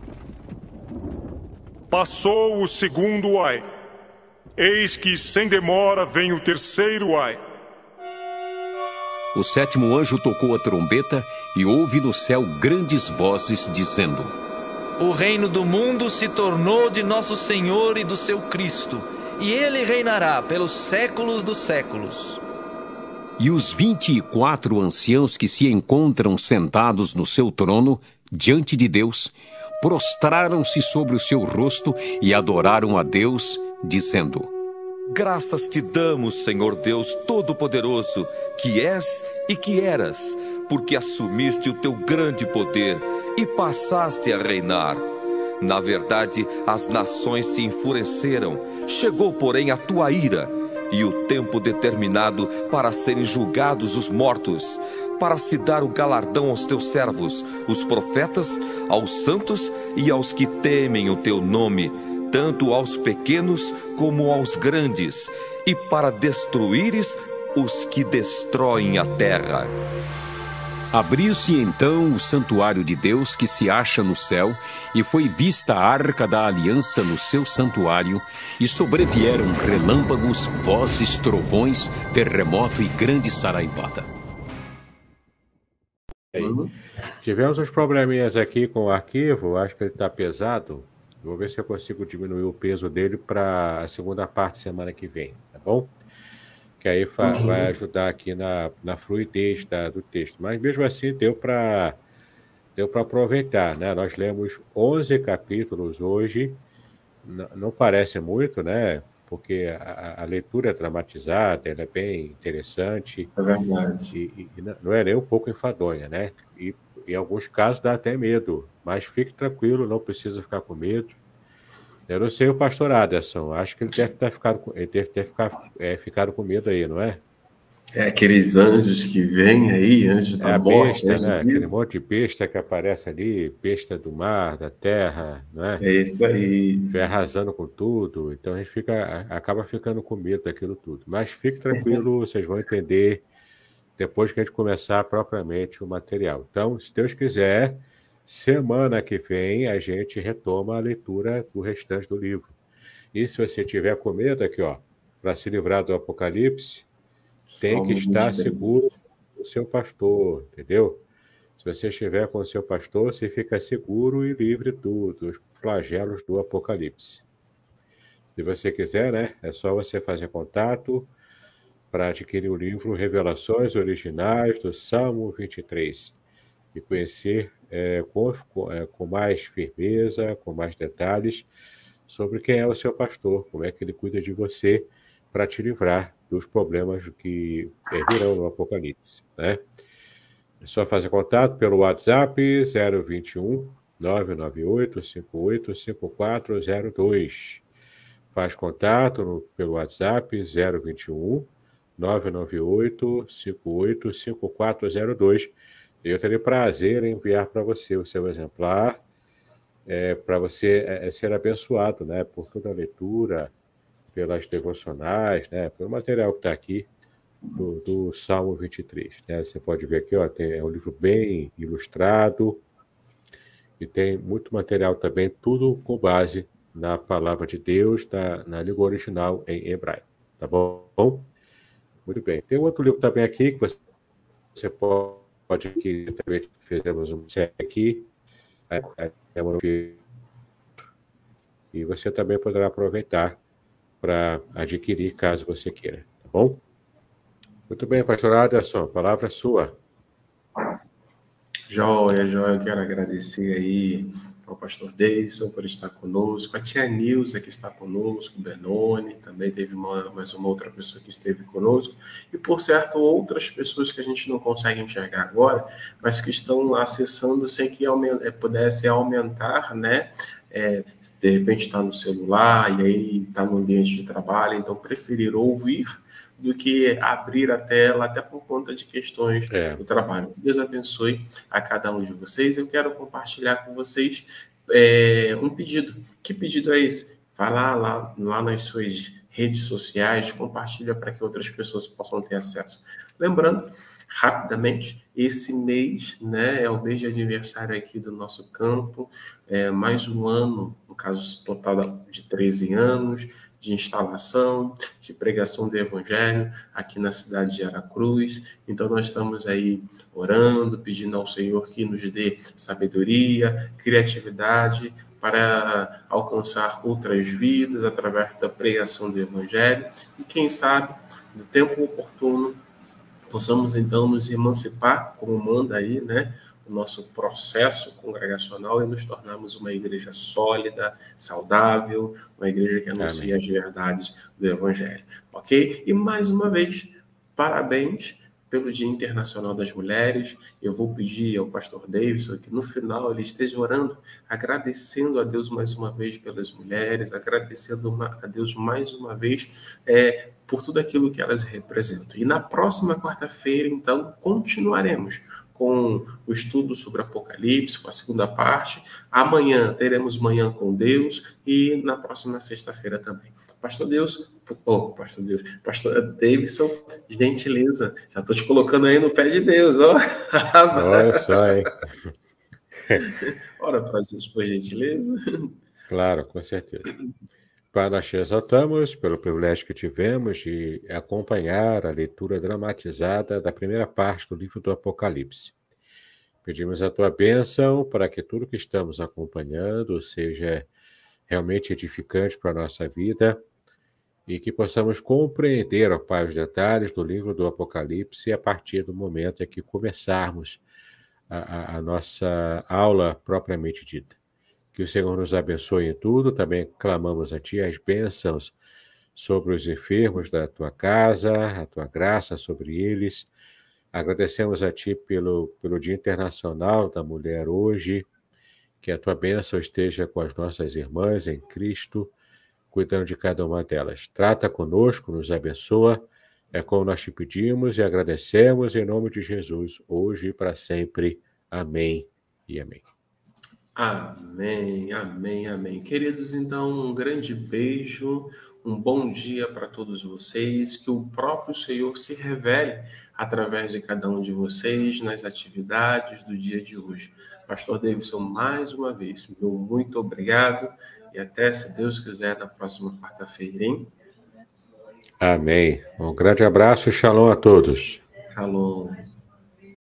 Passou o segundo ai. Eis que sem demora vem o terceiro ai. O sétimo anjo tocou a trombeta, e houve no céu grandes vozes dizendo: O reino do mundo se tornou de nosso Senhor e do seu Cristo, e ele reinará pelos séculos dos séculos. E os vinte e quatro anciãos que se encontram sentados no seu trono, diante de Deus, prostraram-se sobre o seu rosto e adoraram a Deus, dizendo: Graças te damos, Senhor Deus Todo-Poderoso, que és e que eras, porque assumiste o teu grande poder e passaste a reinar. Na verdade, as nações se enfureceram, chegou, porém, a tua ira, e o tempo determinado para serem julgados os mortos, para se dar o galardão aos teus servos, os profetas, aos santos e aos que temem o teu nome, tanto aos pequenos como aos grandes, e para destruíres os que destroem a terra. Abriu-se então o santuário de Deus que se acha no céu, e foi vista a arca da aliança no seu santuário, e sobrevieram relâmpagos, vozes, trovões, terremoto e grande saraivada. Uhum. Tivemos uns probleminhas aqui com o arquivo, acho que ele está pesado. Vou ver se eu consigo diminuir o peso dele para a segunda parte semana que vem, tá bom? Que aí fa- Uhum. vai ajudar aqui na, na fluidez da- do texto. Mas mesmo assim deu para deu para aproveitar, né? Nós lemos onze capítulos hoje, N- não parece muito, né? Porque a, a leitura é dramatizada, ela é bem interessante. É verdade. E, e não não é nem um pouco enfadonha, né? E em alguns casos dá até medo, mas fique tranquilo, não precisa ficar com medo. Eu não sei o pastor Aderson, acho que ele deve ter ficado, com- ele deve ter ficado, é, ficado com medo aí, não é? É aqueles anjos que vêm aí, anjos É da a morte, besta, anjos né? Aquele disso. monte de besta que aparece ali, besta do mar, da terra, não é? É isso aí. Vai arrasando com tudo, então a gente fica, a- acaba ficando com medo daquilo tudo. Mas fique tranquilo, vocês vão entender depois que a gente começar propriamente o material. Então, se Deus quiser, semana que vem a gente retoma a leitura do restante do livro. E se você tiver com medo aqui, ó, para se livrar do Apocalipse, tem Salmo que estar vinte e três. seguro com o seu pastor, entendeu? Se você estiver com o seu pastor, você fica seguro e livre do- dos flagelos do Apocalipse. Se você quiser, né, é só você fazer contato para adquirir o livro Revelações Originais do Salmo vinte e três e conhecer é, com, com, é, com mais firmeza, com mais detalhes, sobre quem é o seu pastor, como é que ele cuida de você para te livrar dos problemas que é, virão no Apocalipse, né? É só fazer contato pelo WhatsApp zero vinte e um, nove nove oito, cinco oito cinco quatro zero dois. Faz contato no- pelo WhatsApp zero vinte e um, nove nove oito, cinco oito cinco quatro zero dois. Eu terei prazer em enviar para você o seu exemplar, é, para você é, ser abençoado, né, por toda a leitura, pelas devocionais, né, pelo material que está aqui do, do Salmo vinte e três. Né? Você pode ver aqui, ó, tem, é um livro bem ilustrado e tem muito material também, tudo com base na palavra de Deus, na, na língua original em hebraico. Tá bom? Muito bem. Tem outro livro também aqui que você pode adquirir, também fizemos um série aqui, e você também poderá aproveitar para adquirir, caso você queira, tá bom? Muito bem, pastor Aderson, a palavra é sua. Joia, joia, eu quero agradecer aí ao pastor Davidson por estar conosco, a tia Nilza que está conosco, o Benoni, também teve uma, mais uma outra pessoa que esteve conosco, e por certo outras pessoas que a gente não consegue enxergar agora, mas que estão acessando sem que aument, pudesse aumentar, né? É, de repente está no celular e aí está no ambiente de trabalho, então preferir ouvir do que abrir a tela, até por conta de questões é. do trabalho. Que Deus abençoe a cada um de vocês. Eu quero compartilhar com vocês é, um pedido. Que pedido é esse? Vai lá, lá, lá nas suas redes sociais, compartilha para que outras pessoas possam ter acesso. Lembrando, rapidamente, esse mês, né, é o mês de aniversário aqui do nosso campo, é mais um ano, no caso total de treze anos, de instalação, de pregação do Evangelho aqui na cidade de Aracruz. Então nós estamos aí orando, pedindo ao Senhor que nos dê sabedoria, criatividade para alcançar outras vidas através da pregação do Evangelho e quem sabe, no tempo oportuno, possamos então nos emancipar, como manda aí, né, o nosso processo congregacional e nos tornarmos uma igreja sólida, saudável, uma igreja que anuncia Amém. As verdades do Evangelho, ok? E mais uma vez, parabéns pelo Dia Internacional das Mulheres. Eu vou pedir ao pastor Davidson que no final ele esteja orando, agradecendo a Deus mais uma vez pelas mulheres, agradecendo a Deus mais uma vez é, por tudo aquilo que elas representam. E na próxima quarta-feira, então, continuaremos com o estudo sobre Apocalipse, com a segunda parte. Amanhã teremos Manhã com Deus e na próxima sexta-feira também. Pastor Deus, oh, Pastor Deus, Pastor Davidson, gentileza, já estou te colocando aí no pé de Deus, ó. Olha só, hein? Ora para gente, por gentileza. Claro, com certeza. Pai, nós te exaltamos pelo privilégio que tivemos de acompanhar a leitura dramatizada da primeira parte do livro do Apocalipse. Pedimos a tua bênção para que tudo que estamos acompanhando seja realmente edificante para a nossa vida e que possamos compreender, ó Pai, os detalhes do livro do Apocalipse a partir do momento em que começarmos a, a, a nossa aula propriamente dita. Que o Senhor nos abençoe em tudo. Também clamamos a Ti as bênçãos sobre os enfermos da Tua casa, a Tua graça sobre eles. Agradecemos a Ti pelo, pelo Dia Internacional da Mulher hoje. Que a Tua bênção esteja com as nossas irmãs em Cristo, cuidando de cada uma delas. Trata conosco, nos abençoa. É como nós Te pedimos e agradecemos em nome de Jesus, hoje e para sempre. Amém e amém. Amém, amém, amém. Queridos, então, um grande beijo, um bom dia para todos vocês, que o próprio Senhor se revele através de cada um de vocês nas atividades do dia de hoje. Pastor Davidson, mais uma vez, meu muito obrigado e até, se Deus quiser, na próxima quarta-feira, hein? Amém. Um grande abraço e shalom a todos. Shalom.